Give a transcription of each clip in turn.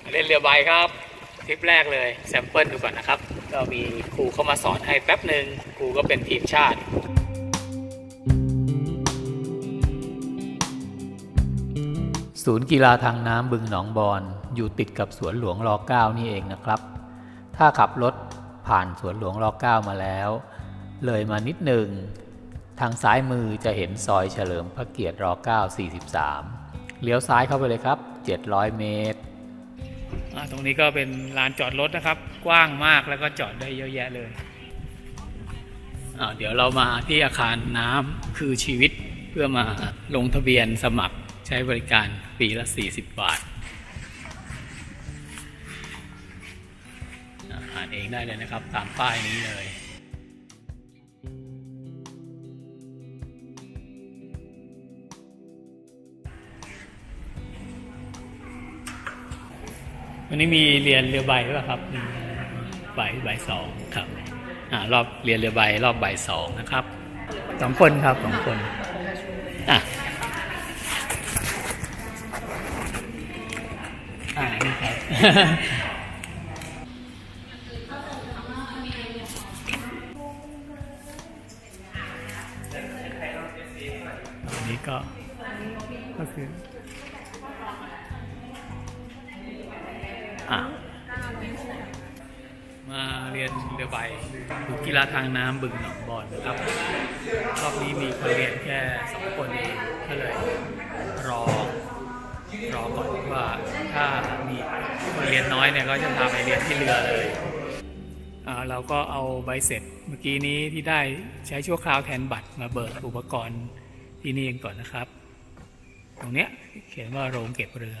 เล่นเรือใบครับทริปแรกเลยแซมเปิลดูก่อนนะครับก็มีครูเข้ามาสอนให้แป๊บหนึ่งครูก็เป็นทีมชาติศูนย์กีฬาทางน้ำบึงหนองบอนอยู่ติดกับสวนหลวงร9นี่เองนะครับถ้าขับรถผ่านสวนหลวงร9มาแล้วเลยมานิดหนึ่งทางซ้ายมือจะเห็นซอยเฉลิมพระเกียรติร9 43เลี้ยวซ้ายเข้าไปเลยครับ700 เมตรตรงนี้ก็เป็นลานจอดรถนะครับกว้างมากแล้วก็จอดได้เยอะแยะเลยเดี๋ยวเรามาที่อาคารน้ำคือชีวิตเพื่อมาลงทะเบียนสมัครใช้บริการปีละ40 บาทอ่านเองได้เลยนะครับตามป้ายนี้เลยวันนี้มีเรียนเรือใบหรือเปล่าครับบ่ายสองครับรอบเรียนเรือใบรอบบ่ายสองนะครับ2 คนครับ2 คนนี่ครับอันนี้ก็คือมาเรียนเรือใบอยู่กีฬาทางน้ำบึงหนองบอนนะครับรอบนี้มีคนเรียนแค่2 คนเองก็เลยรอก่อนว่าถ้ามีคนเรียนน้อยเนี่ยก็จะพาไปเรียนที่เรือเลยเราก็เอาใบเสร็จเมื่อกี้นี้ที่ได้ใช้ชั่วคราวแทนบัตรมาเบิกอุปกรณ์ที่นี่เองก่อนนะครับตรงเนี้ยเขียนว่าโรงเก็บเรือ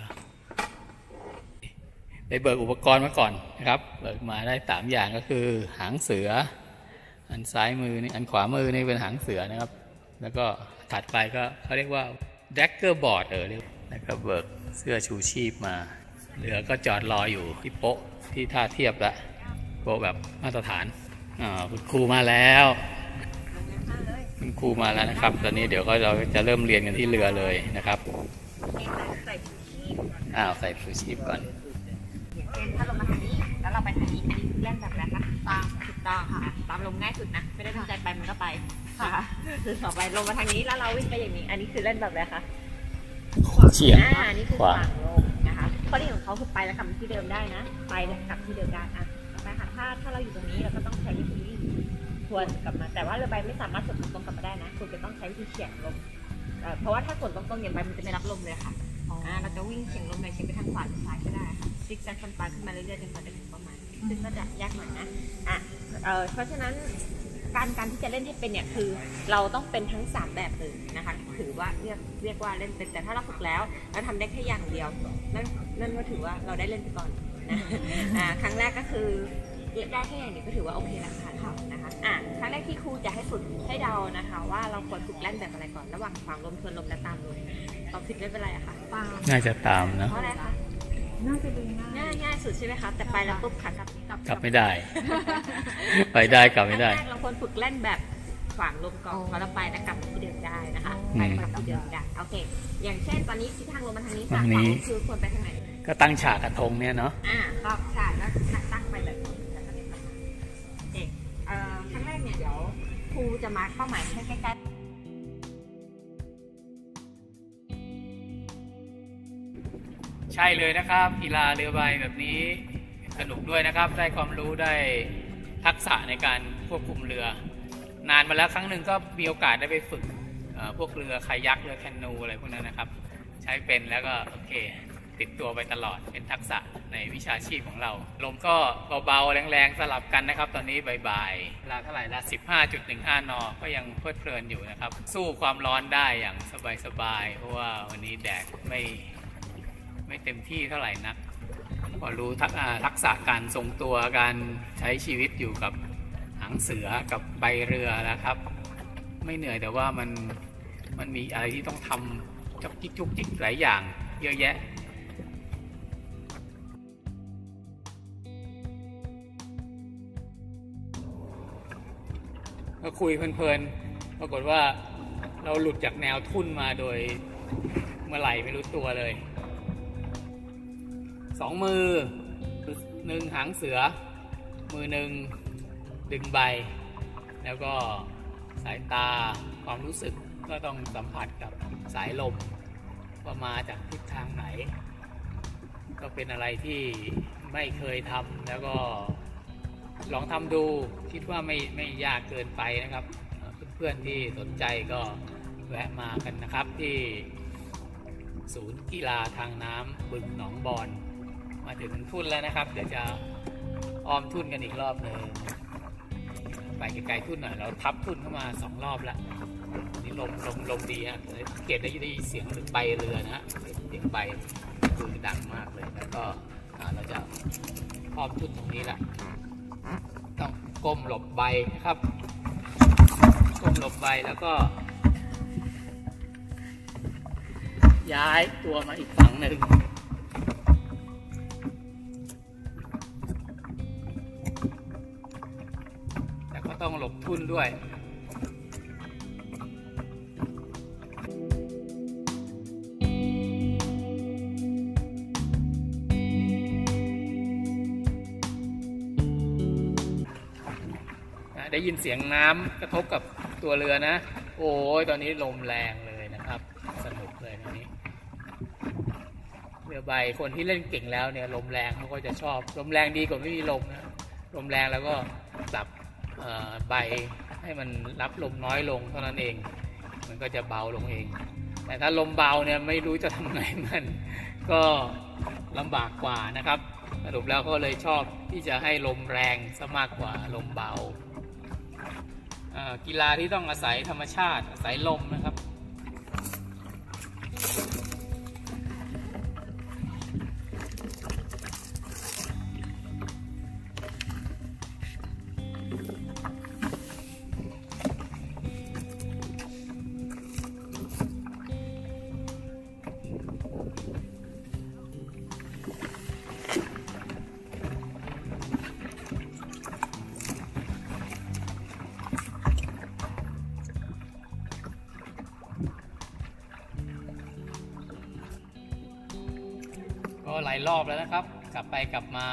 ไปเบิกอุปกรณ์มาก่อนนะครับเบิกมาได้3 อย่างก็คือหางเสืออันซ้ายมือนี่อันขวามือนี่เป็นหางเสือนะครับแล้วก็ถัดไปก็เขาเรียกว่าแดกเกอร์บอร์ดเรียกแล้วก็เบิกเสื้อชูชีพมาเรือก็จอดรออยู่ที่โป๊ะที่ท่าเทียบละโป๊ะแบบมาตรฐานคุณครูมาแล้วคุณครูมาแล้วนะครับตอนนี้เดี๋ยวเราจะเริ่มเรียนกันที่เรือเลยนะครับใส่ชูชีพก่อนเช่นถ้าลงมาทางนี้แล้วเราไปทางนี้อันนี้เล่นแบบอะไรคะตามถูกต้องค่ะตามลมง่ายสุดนะไม่ได้ตั้งใจไปมันก็ไปค่ะคือต่อไปลงมาทางนี้แล้วเราวิ่งไปอย่างนี้อันนี้คือเล่นแบบอะไรคะเฉียงอันนี้คือฝั่งลมนะคะข้อดีของเขาคือไปแล้วกลับที่เดิมได้นะไปแล้วกลับที่เดิมได้นะคะถ้าเราอยู่ตรงนี้เราก็ต้องใช้วิธีทวนกลับมาแต่ว่าเรือใบไม่สามารถสวนตรงกลับมาได้นะคุณจะต้องใช้วิธีเฉียงลมเพราะว่าถ้าสวนตรงๆอย่างใบมันจะไม่รับลมเลยค่ะเราจะวิ่งเฉียงลมเลยเฉียงไปทางขวาหรือซ้ายก็ได้ค่ะซิกแซกฟันปลาขึ้นมาเรื่อยๆจนกว่าจะถึงเป้าหมายซึ่งก็จะยากหน่อยนะเพราะฉะนั้นการที่จะเล่นให้เป็นเนี่ยคือเราต้องเป็นทั้ง3 แบบเลยนะคะถือว่าเรียกว่าเล่นเป็นแต่ถ้าเราฝึกแล้วเราทำได้แค่อย่างเดียวนั่นก็ถือว่าเราได้เล่นไปก่อนนะครั้งแรกก็คือได้แค่อย่างนี้ก็ถือว่าโอเคแล้วค่ะนะคะครั้งแรกที่ครูจะให้ฝึกให้เดานะคะว่าเราควรฝึกเล่นแบบอะไรก่อนระหว่างฝั่งลมทวนลมและตามลมตอบผิดไม่เป็นไรอะค่ะน่าจะตามนะเพราะอะไรคะน่าจะดูง่ายสุดใช่ไหมคะแต่ไปแล้วปุ๊บค่ะกลับไม่ได้ไปได้กลับไม่ได้เราควรฝึกเล่นแบบฝั่งลมก่อนพอเราไปแล้วกลับที่เดิมได้นะคะไปกลับที่เดิมได้โอเคอย่างเช่นตอนนี้ทิศทางลมมาทางนี้ฝั่งคือควรไปทางไหนก็ตั้งฉากกระทงเนี่ยเนาะก็ฉากแล้วตั้งไปแบบนี้แล้วก็เดินมาครั้งแรกเนี่ยเดี๋ยวครูจะมาร์คเป้าหมายให้ใกล้ๆใช่เลยนะครับกีฬาเรือใบแบบนี้สนุกด้วยนะครับได้ความรู้ได้ทักษะในการควบคุมเรือนานมาแล้วครั้งหนึ่งก็มีโอกาสได้ไปฝึกพวกเรือคายักเรือแคนูอะไรพวกนั้นนะครับใช้เป็นแล้วก็โอเคติดตัวไปตลอดเป็นทักษะในวิชาชีพของเราลมก็เบาๆแรงๆสลับกันนะครับตอนนี้บ่ายๆเวลาเท่าไหร่ละ 15.15 นก็ยังเพลิดเพลินอยู่นะครับสู้ความร้อนได้อย่างสบายๆเพราะว่าวันนี้แดดไม่เต็มที่เท่าไหร่นักพอรู้ทักษะการทรงตัวการใช้ชีวิตอยู่กับหางเสือกับใบเรือแล้วครับไม่เหนื่อยแต่ว่ามันมีอะไรที่ต้องทำจุกจิกหลายอย่างเยอะแยะก็คุยเพลินๆปรากฏว่าเราหลุดจากแนวทุ่นมาโดยเมื่อไหร่ไม่รู้ตัวเลย 2 มือหนึ่งหางเสือมือหนึ่งดึงใบแล้วก็สายตาความรู้สึกก็ต้องสัมผัสกับสายลมว่ามาจากทิศทางไหนก็เป็นอะไรที่ไม่เคยทำแล้วก็ลองทำดูคิดว่าไม่ยากเกินไปนะครับเพื่อนๆที่สนใจก็แวะมากันนะครับที่ศูนย์กีฬาทางน้ำบึงหนองบอนมาถึงทุ่นแล้วนะครับเดี๋ยวจะอ้อมทุ่นกันอีกรอบหนึ่งไปไกลๆทุ่นหน่อยเราทับทุ่นเข้ามา2 รอบแล้วนี่ลมดีฮะเก็บได้เสียงใบเรือนะฮะเสียงใบคือดังมากเลยแล้วก็เราจะอ้อมทุ่นตรงนี้แหละต้องก้มหลบใบนะครับก้มหลบใบแล้วก็ย้ายตัวมาอีกฝั่งหนึ่งแต่ก็ต้องหลบทุ่นด้วยได้ยินเสียงน้ำกระทบกับตัวเรือนะโอ้ยตอนนี้ลมแรงเลยนะครับสนุกเลยตอนนี้เรือใบคนที่เล่นเก่งแล้วเนี่ยลมแรงเขาก็จะชอบลมแรงดีกว่าไม่มีลมนะลมแรงแล้วก็ปรับใบให้มันรับลมน้อยลงเท่านั้นเองมันก็จะเบาลงเองแต่ถ้าลมเบาเนี่ยไม่รู้จะทำไงมันก็ลำบากกว่านะครับสรุปแล้วก็เลยชอบที่จะให้ลมแรงซะมากกว่าลมเบากีฬาที่ต้องอาศัยธรรมชาติอาศัยลมนะครับก็หลายรอบแล้วนะครับกลับไปกลับมา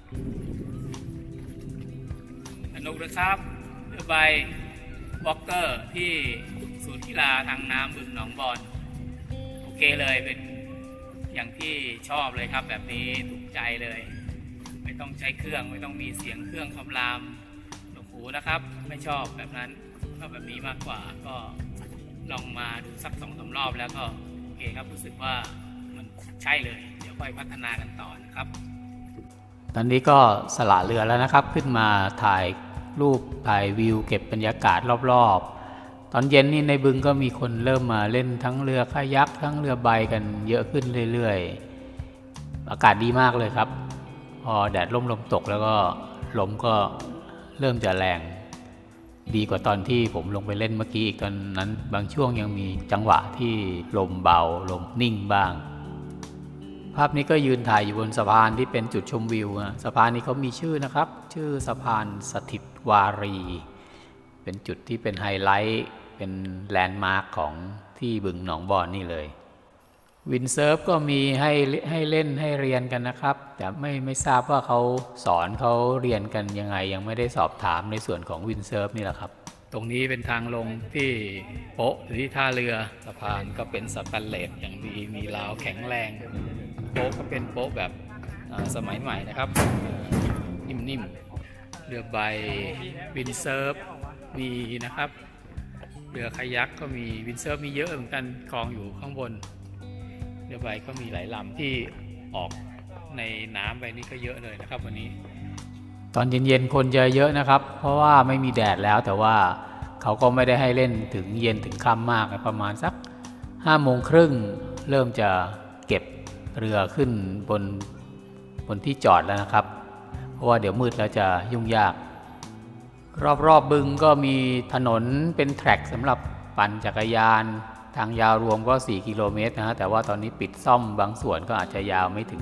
สนุกนะครับเรือใบวอล์กเกอร์ที่ศูนย์กีฬาทางน้ำบึงหนองบอนโอเคเลยเป็นอย่างที่ชอบเลยครับแบบนี้ถูกใจเลยไม่ต้องใช้เครื่องไม่ต้องมีเสียงเครื่องคำรามหนวกหูนะครับไม่ชอบแบบนั้นชอบแบบนี้มากกว่าก็ลองมาดูสัก2-3 รอบแล้วก็โอเคครับรู้สึกว่ามันใช่เลยค่อยพัฒนากันต่อนะครับตอนนี้ก็สละเรือแล้วนะครับขึ้นมาถ่ายรูปถ่ายวิวเก็บบรรยากาศรอบๆตอนเย็นนี่ในบึงก็มีคนเริ่มมาเล่นทั้งเรือคายักทั้งเรือใบกันเยอะขึ้นเรื่อยๆอากาศดีมากเลยครับพอแดดลมตกแล้วก็ลมก็เริ่มจะแรงดีกว่าตอนที่ผมลงไปเล่นเมื่อกี้อีกตอนนั้นบางช่วงยังมีจังหวะที่ลมเบาลมนิ่งบ้างภาพนี้ก็ยืนถ่ายอยู่บนสะพานที่เป็นจุดชมวิวสะพานนี้เขามีชื่อนะครับชื่อสะพานสถิตวารีเป็นจุดที่เป็นไฮไลท์เป็นแลนด์มาร์คของที่บึงหนองบอนนี่เลยวินเซิร์ฟก็มีให้เล่นให้เรียนกันนะครับแต่ไม่ทราบว่าเขาสอนเขาเรียนกันยังไงยังไม่ได้สอบถามในส่วนของวินเซิร์ฟนี่แหละครับตรงนี้เป็นทางลงที่โป๊ะหรือที่ท่าเรือสะพานก็เป็นสแตนเลสอย่างดีมีราวแข็งแรงโป๊ะก็เป็นโป๊ะแบบสมัยใหม่นะครับนิ่มๆเรือใบวินเซิร์ฟมีนะครับเรือคายักก็มีวินเซิร์ฟมีเยอะเหมือนกันกองอยู่ข้างบนเรือใบก็มีหลายลำที่ออกในน้ำไปนี่ก็เยอะเลยนะครับวันนี้ตอนเย็นๆคนจะเยอะนะครับเพราะว่าไม่มีแดดแล้วแต่ว่าเขาก็ไม่ได้ให้เล่นถึงเย็นถึงค่ำมากประมาณสัก5:30เริ่มจะเก็บเรือขึ้นบนที่จอดแล้วนะครับเพราะว่าเดี๋ยวมืดแล้วจะยุ่งยากรอบบึงก็มีถนนเป็นแทร็กสำหรับปั่นจักรยานทางยาวรวมก็4 กิโลเมตรนะฮะแต่ว่าตอนนี้ปิดซ่อมบางส่วนก็อาจจะยาวไม่ถึง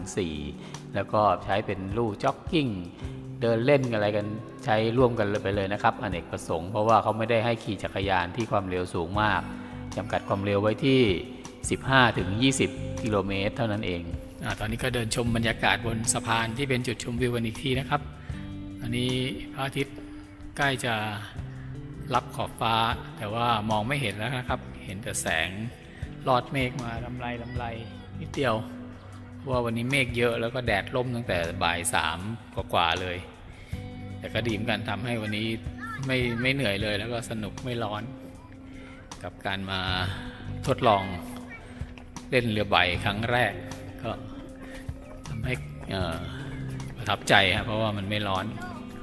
4แล้วก็ใช้เป็นลู่จ็อกกิ้งเดินเล่นอะไรกันใช้ร่วมกันไปเลยนะครับอเนกประสงค์เพราะว่าเขาไม่ได้ให้ขี่จักรยานที่ความเร็วสูงมากจำกัดความเร็วไว้ที่15-20 กิโลเมตรเท่านั้นเองตอนนี้ก็เดินชมบรรยากาศบนสะพานที่เป็นจุดชมวิวกันอีกทีนะครับอันนี้พระอาทิตย์ใกล้จะรับขอบฟ้าแต่ว่ามองไม่เห็นแล้วนะครับเห็นแต่แสงลอดเมฆมาลำไรนิดเดียวเพราะว่าวันนี้เมฆเยอะแล้วก็แดดร่มตั้งแต่บ่าย3กว่าเลยแต่ก็ดีเหมือนกันทำให้วันนี้ไม่เหนื่อยเลยแล้วก็สนุกไม่ร้อนกับการมาทดลองเล่นเรือใบครั้งแรกก็ทำให้ประทับใจครับเพราะว่ามันไม่ร้อน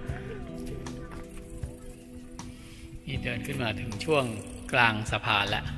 นี่เดินขึ้นมาถึงช่วงกลางสะพานแล้ว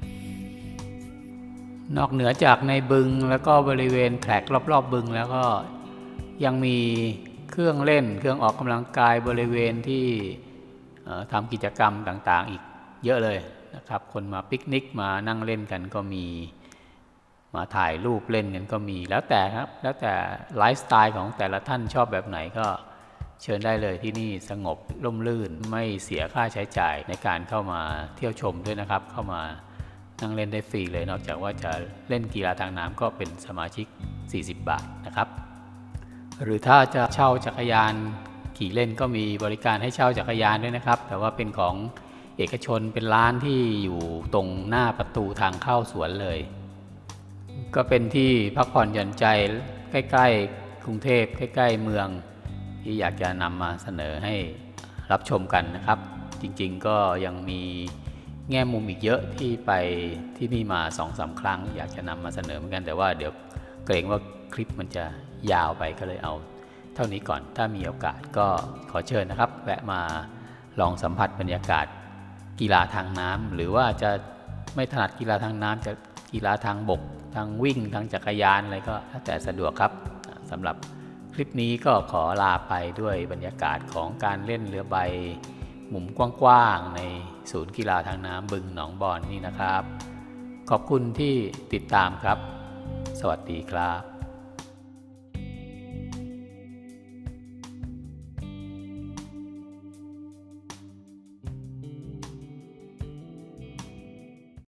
นอกเหนือจากในบึงแล้วก็บริเวณแผลกรอบๆบึงแล้วก็ยังมีเครื่องเล่นเครื่องออกกำลังกายบริเวณที่ทำกิจกรรมต่างๆอีกเยอะเลยนะครับคนมาปิกนิกมานั่งเล่นกันก็มีมาถ่ายรูปเล่นกันก็มีแล้วแต่ครับแล้วแต่ไลฟ์สไตล์ของแต่ละท่านชอบแบบไหนก็เชิญได้เลยที่นี่สงบร่มรื่นไม่เสียค่าใช้จ่ายในการเข้ามาเที่ยวชมด้วยนะครับเข้ามานั่งเล่นได้ฟรีเลยนอกจากว่าจะเล่นกีฬาทางน้ำก็เป็นสมาชิก40 บาทนะครับหรือถ้าจะเช่าจักรยานขี่เล่นก็มีบริการให้เช่าจักรยานด้วยนะครับแต่ว่าเป็นของเอกชนเป็นร้านที่อยู่ตรงหน้าประตูทางเข้าสวนเลยก็เป็นที่พักผ่อนหย่อนใจใกล้ๆกรุงเทพใกล้ๆเมืองที่อยากจะนำมาเสนอให้รับชมกันนะครับจริงๆก็ยังมีแง่มุมอีกเยอะที่ไปที่นี่มา 2-3 ครั้งอยากจะนำมาเสนอเหมือนกันแต่ว่าเดี๋ยวเกรงว่าคลิปมันจะยาวไปก็เลยเอาเท่านี้ก่อนถ้ามีโอกาสก็ขอเชิญนะครับแวะมาลองสัมผัสบรรยากาศกีฬาทางน้ำหรือว่าจะไม่ถนัดกีฬาทางน้ำจะกีฬาทางบกทางวิ่งทางจักรยานอะไรก็แล้วแต่สะดวกครับสำหรับคลิปนี้ก็ขอลาไปด้วยบรรยากาศของการเล่นเรือใบมุมกว้างๆในศูนย์กีฬาทางน้ำบึงหนองบอนนี่นะครับขอบคุณที่ติดตามครับสวัสดีครับ